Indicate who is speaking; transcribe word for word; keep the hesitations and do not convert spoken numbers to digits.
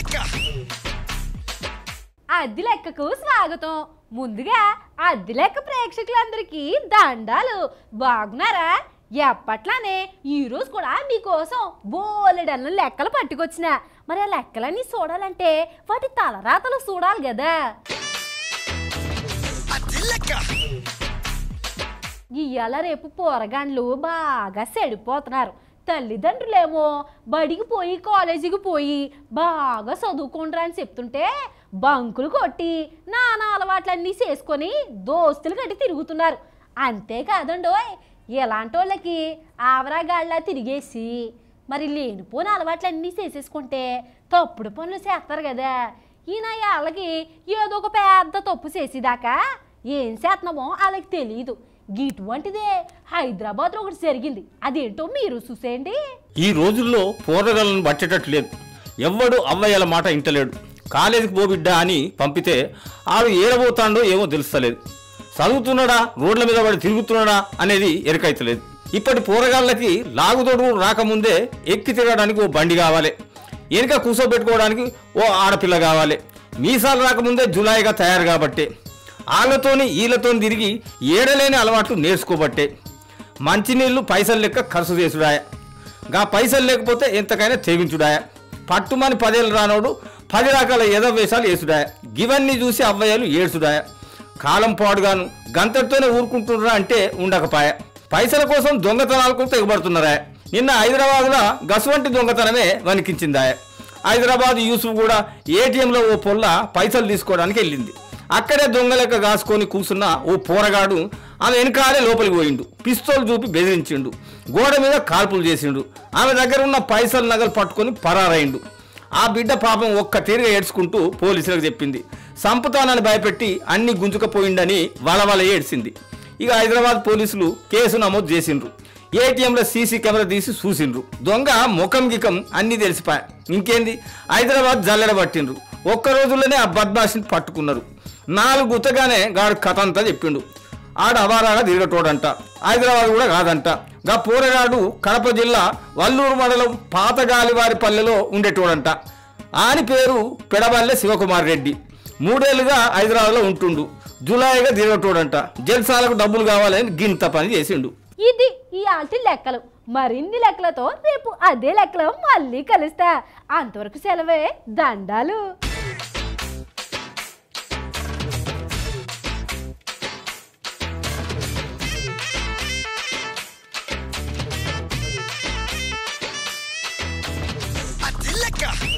Speaker 1: అద్దె లెక్కకు స్వాగతం. ముందుగా అద్దె లెక్క ప్రేక్షకులందరికీ దండాలు. బాగున్నారా? ఎప్పట్లానే ఈరోజు కూడా మీకోసం బోలెడన్న లెక్కలు పట్టుకొచ్చిన. మరి ఆ లెక్కలన్నీ చూడాలంటే వాటి తలరాతలు చూడాలి కదా. ఇవాళ రేపు పోరగాండ్లు బాగా సెడిపోతున్నారు. తల్లిదండ్రులేమో బడికి పోయి కాలేజీకి పోయి బాగా చదువుకుంటారా అని చెప్తుంటే బంకులు కొట్టి నానా అలవాట్లన్నీ చేసుకొని దోస్తులు కట్టి తిరుగుతున్నారు. అంతేకాదండోయ్, ఇలాంటి వాళ్ళకి ఆవరాగాళ్ళ తిరిగేసి మరి లేనిపోని అలవాట్లన్నీ చేసేసుకుంటే తప్పుడు పనులు చేస్తారు కదా. ఈయన వాళ్ళకి ఏదో ఒక పెద్ద తప్పు చేసేదాకా ఏం చేస్తున్నామో వాళ్ళకి తెలియదు. ఇటువంటిదే హైదరాబాద్ లో ఒకటి జరిగింది. అదేంటో మీరు చూసేయండి.
Speaker 2: ఈ రోజుల్లో పోరగాళ్ళను బట్టేటట్టు లేదు. ఎవ్వడు అవ్వయ్యల మాట ఇంటలేడు. కాలేజీకి పోబిడ్డ అని పంపితే ఆడు ఏడబోతాడో ఏమో తెలుస్తలేదు. చదువుతున్నాడా, రోడ్ల మీద వాడు తిరుగుతున్నాడా అనేది ఎరకైతలేదు. ఇప్పటి పోరగాళ్ళకి లాగుతోడు రాకముందే ఎక్కి తిరగడానికి ఓ బండి కావాలి, వెనుక కూర్చోబెట్టుకోవడానికి ఓ ఆడపిల్ల కావాలి. మీసాలు రాకముందే జులాయిగా తయారు కాబట్టే వాళ్ళతోని వీళ్ళతో తిరిగి ఏడలేని అలవాట్లు నేర్చుకోబట్టే మంచినీళ్ళు పైసలు లెక్క ఖర్చు చేసుడాయ. గా పైసలు లేకపోతే ఎంతకైనా తెగించుడాయ. పట్టుమని పదేళ్ళు రానోడు పది రకాల ఎదవేషాలు వేసుడాయ. ఇవన్నీ చూసి అవ్వయ్యలు ఏడ్చుడాయ. కాలం పాడుగాను గంతటితోనే ఊరుకుంటున్నారా అంటే ఉండకపాయ. పైసల కోసం దొంగతనాలకు తెగబడుతున్నారా. నిన్న హైదరాబాద్లో గసువంటి దొంగతనమే వణికించిందాయ. హైదరాబాద్ యూసుఫ్ కూడా ఏటీఎంలో ఓ పొల్ల పైసలు తీసుకోవడానికి వెళ్ళింది. అక్కడే దొంగలెక్క కాసుకొని కూర్చున్న ఓ పోరగాడు ఆమె వెనకాలే లోపలికి పోయిండు. పిస్తోల్ చూపి బెదిరించిండు. గోడ మీద కాల్పులు చేసిండు. ఆమె దగ్గర ఉన్న పైసలు నగలు పట్టుకొని పరారైండు. ఆ బిడ్డ పాపం ఒక్క తీరుగా ఏడ్చుకుంటూ పోలీసులకు చెప్పింది. సంపుతానని భయపెట్టి అన్ని గుంజుకపోయిండని వాళ్ళ వాళ్ళ ఏడ్చింది. ఇక హైదరాబాద్ పోలీసులు కేసు నమోదు చేసిండ్రు. ఏటీఎంలో సీసీ కెమెరా తీసి చూసిండ్రు. దొంగ ముఖం గికం అన్నీ తెలిసిపోయా. ఇంకేంది, హైదరాబాద్ జల్లెడ పట్టిండ్రు. ఒక్క రోజుల్లోనే ఆ బద్మాషిని పట్టుకున్నారు. నాలుగు గుత్తగానే గాడు కథ అంతా చెప్పిండు. ఆడ అవారాగా తిరగటోడంట, హైదరాబాద్ కూడా కాదంట. గా పోరగాడు కడప జిల్లా వల్లూరు మండలం పాతగాలివారి పల్లెలో ఉండేటోడంట. ఆని పేరు పెడబల్లె శివకుమార్ రెడ్డి. మూడేళ్లుగా హైదరాబాద్లో ఉంటుండు. జులాయిగా తిరగటోడంట. జల్సాలకు డబ్బులు కావాలని గింత పని చేసిండు.
Speaker 1: ఇది ఈ ఆల్టి లెక్కలు. మరిన్ని లెక్కలతో రేపు అదే లెక్కలో మళ్ళీ కలుస్తా. అంతవరకు సెలవే. దండాలు.
Speaker 3: Lekker!